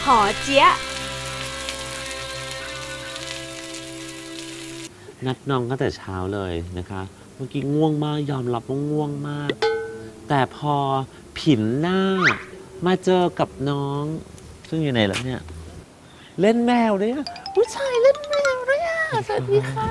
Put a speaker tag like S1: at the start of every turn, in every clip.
S1: อเจี๊ยะ
S2: นัดน้องตั้งแต่เช้าเลยนะคะเมื่อกี้ง่วงมากยอมรับว่าง่วงมากแต่พอผินหน้ามาเจอกับน้องซึ่งอยู่ไหนแล้วเนี่ยเล่นแมวด้วยผู้ชายเล่นแมวด้วยสวัสดีค่ะ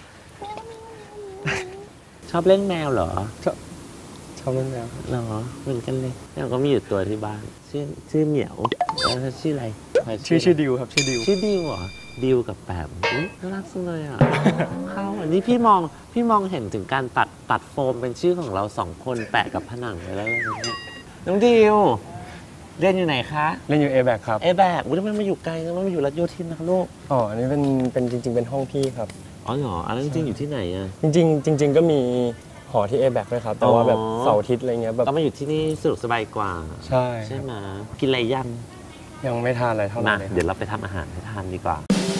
S2: ชอบเล่นแมวเหรอ
S3: ชอบเล่นแมว
S2: เหรอเหมือนกันเลยแมวก็มีอยู่ตัวที่บ้านชื่อเหมียวแล้วชื่ออะไร
S3: ชื่อดิวครับชื่อดิ
S2: วเหรอดิวกับแปมน่ารักสุดเลยเข้าอันนี้พี่มองเห็นถึงการตัดโฟมเป็นชื่อของเรา2 คนแปะกับผนังไปแล้วเนี่ยน้องดิวเรียนอยู่ไหนคะ
S3: เรียนอยู่ A-BAC ครับ
S2: A-BAC ทำไมมาอยู่ไกลจังมาอยู่รัชโยธินนะคะลูก
S3: อ๋ออันนี้เป็นจริงๆเป็นห้องพี่ครับ
S2: อ๋อเหรออันนั้นจริงอยู่ที่ไหนอ่ะ
S3: จริงก็มีหอที่ A-BAC ด้วยครับแต่ว่าแบบเสาร์อาทิตย์อะไรเงี้ยแบบ
S2: ก็มาอยู่ที่นี่สะดวกสบายกว่าใช่ไหมกินอะไร
S3: ยังไม่ทานอะไรเท่าไหร่
S2: เดี๋ยวเราไปทำอาหารให้ทานดีกว่า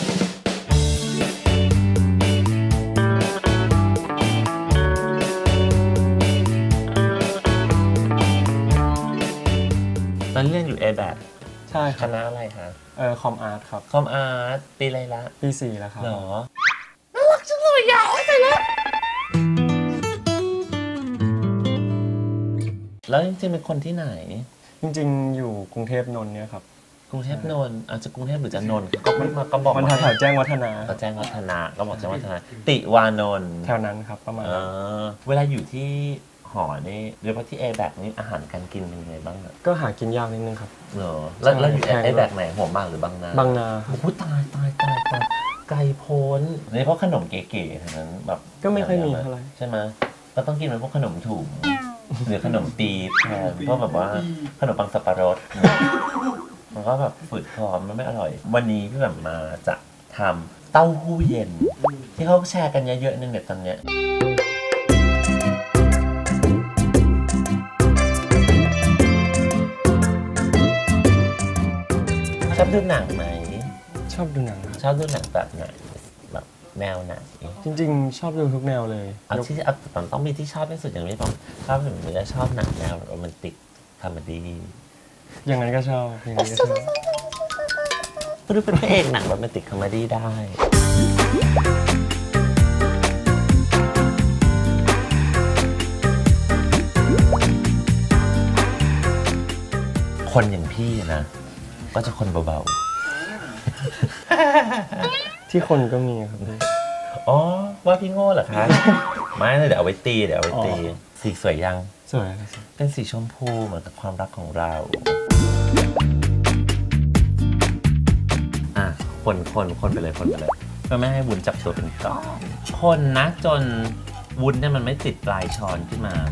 S2: ตอนเรียนอยู่ A-BAC
S3: ใช่
S2: คณะอะไรคะ
S3: คอมอาร์ตครับ
S2: คอมอาร์ตปีอะไรละ
S3: ปี 4แล้วครับ
S2: หรอน่ารักจังเลยยาวไปแล้วแล้วจริงๆเป็นคนที่ไหน
S3: จริงๆอยู่กรุงเทพนนท์เนี่ยครับ
S2: กรุงเทพนนท์อาจจะกรุงเทพหรือจะนนท์ก็บอก
S3: มันแถวแจ้งวัฒนา
S2: แจ้งวัฒนาก็บอกแจ้งวัฒนาติวานนท์
S3: แถวนั้นครับประมาณ
S2: เวลาอยู่ที่หอนี่โดยเฉพาะที่ A-BAC นี่อาหารการกินเป็นยังไงบ้าง
S3: ก็หากินยากนิดนึงครับ
S2: เหรอแล้วอยู่ A-BAC ไหนหัวหมากหรือบางนาโอ้โหตายไกลโพ้นนี่เพราะขนมเก๋ๆทั้งนั้นแบบ
S3: ก็ไม่ค่อยมีเท่าไหร่
S2: ใช่ไหมก็ต้องกินเป็นพวกขนมถุงหรือขนมปี๊บแทนเพราะแบบว่าขนมปังสับปะรดมันก็แบบฝืดคอมันไม่อร่อยวันนี้พี่แบบมาจะทำเต้าหู้เย็นที่เขาแชร์กันเยอะๆในเน็ตตอนเนี้ยชอบดูหนังไหม
S3: ชอบดูหนัง
S2: ชอบดูหนังแบบไหนแบบแนวไหน
S3: จริงๆชอบดูทุกแนวเลย
S2: ที่ต้องมีที่ชอบที่สุดอย่างนี้ผมชอบหรือจะชอบหนังแนวโรแมนติกคอมเมดี้
S3: อย่างนั้นก็ชอบอย่างนั้นก็ชอบ
S2: ก็ดูเป็นพระเอกหนังโรแมนติกคอมเมดี้ได้คนอย่างพี่นะก็จะคนเบา
S3: ๆที่คนก็มีครับ
S2: อ๋อว่าพี่โง่เหรอคะไม่เดี๋ยวเอาไว้ตีสีสวยยัง
S3: สวย
S2: เป็นสีชมพูเหมือนกับความรักของเราคนไปเลยเพื่อไม่ให้วุ้นจับตัวเป็นก้อนคนนะจนวุ้นเนี่ยมันไม่ติดปลายช้อนขึ้นมา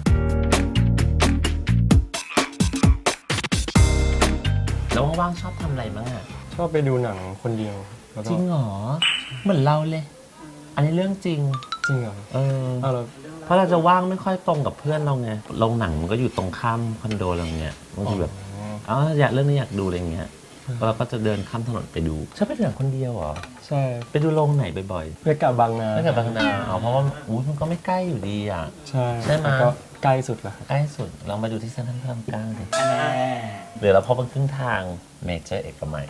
S2: แล้วว่างๆชอบทำอะไรบ้างอ่ะ
S3: ชอบไปดูหนังคนเดียว
S2: จริงเหรอเหมือนเราเลยอันนี้เรื่องจริง
S3: เหรอ
S2: เพราะเราจะว่างไม่ค่อยตรงกับเพื่อนเราไงโรงหนังมันก็อยู่ตรงข้ามคอนโดเราเนี่ยบางทีแบบเรื่องนี้อยากดูอะไรเงี้ยเราก็จะเดินข้ามถนนไปดูชอบไปดูหนังคนเดียวเหรอ
S3: ใช่
S2: ไปดูโรงไหนบ่อย
S3: ๆไปกับบางนา
S2: เพราะว่ามันก็ไม่ใกล้อยู่ดีอ่ะใช่ไหม
S3: ก็ใกล้สุดละ
S2: ใกล้สุดเรามาดูที่เซ็นทรัลพระรามเก้าเลยหรือเราพบกันครึ่งทางเมเจอร์เอกมัย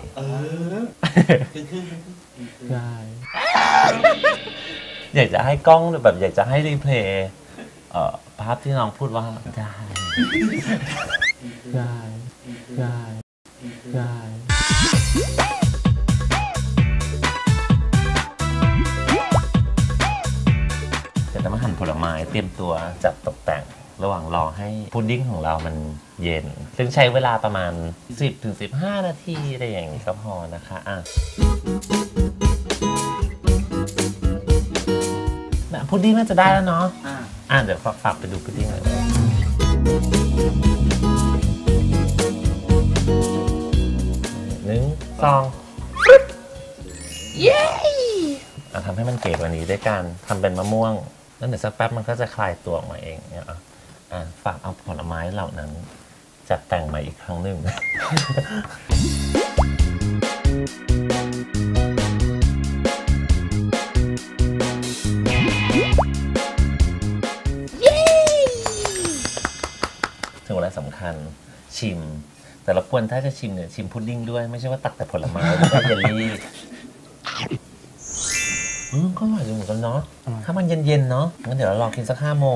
S3: ได้
S2: อยากจะให้กล้องแบบอยากจะให้รีเพลย์ภาพที่น้องพูดว่า
S3: ได้
S2: เดี๋ยวจะมาหั่นผลไม้เตรียมตัวจัดตกแต่งระหว่างรอให้พุดดิ้งของเรามันเย็นซึ่งใช้เวลาประมาณ 10-15 นาทีอะไรอย่างนี้ก็พอนะคะพุดดิ้งน่าจะได้แล้วเนาะเดี๋ยวฝากไปดูพุดดิ้งเลย1 2เย้ทำให้มันเก๋กว่านี้ด้วยการทำเป็นมะม่วงแล้วเดี๋ยวสักแป๊บมันก็จะคลายตัวออกมาเองเนี่ยฝากเอาผลไม้เหล่านั้นจัดแต่งใหม่อีกครั้งหนึ่งถึงเวลาสำคัญชิมแต่รบกวนถ้าจะชิมเนี่ยชิมพุดดิ้งด้วยไม่ใช่ว่าตักแต่ผลไม้ไม่ใช่เยลลี่ก็อร่อยอยู่เหมือนกันเนาะถ้ามันเย็นๆเนาะงั้นเดี๋ยวเราลองกินสัก5 โมง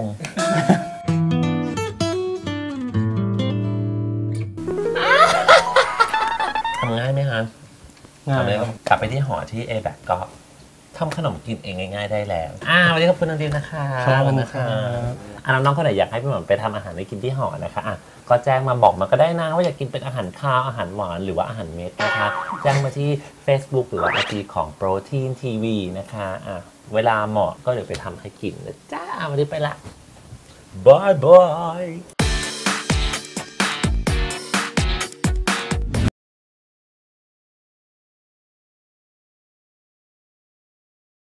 S2: ทำง่ายไหมคะ
S3: ง่าย
S2: ทำเลย
S3: ครับ
S2: กลับไปที่หอที่ A แบบก็ทำขนมกินเองง่ายๆได้แล้ววันนี้ขอบคุณน้องดิวนะคะ
S3: ขอบคุณ
S2: นะ
S3: ครั
S2: คะ
S3: บ
S2: น้องๆคนไหนอยากให้พี่หม่ำไปทำอาหารให้กินที่หอนะคะก็แจ้งมาบอกมาก็ได้นะว่าอยากกินเป็นอาหารคาวอาหารหวานหรือว่าอาหารเม็ดนะคะแจ้งมาที่ Facebook หรือว่า IG ของ Protein TV นะคะเวลาเหมาะก็เดี๋ยวไปทำให้กินนะจ้าวันนี้ไปละบายบาย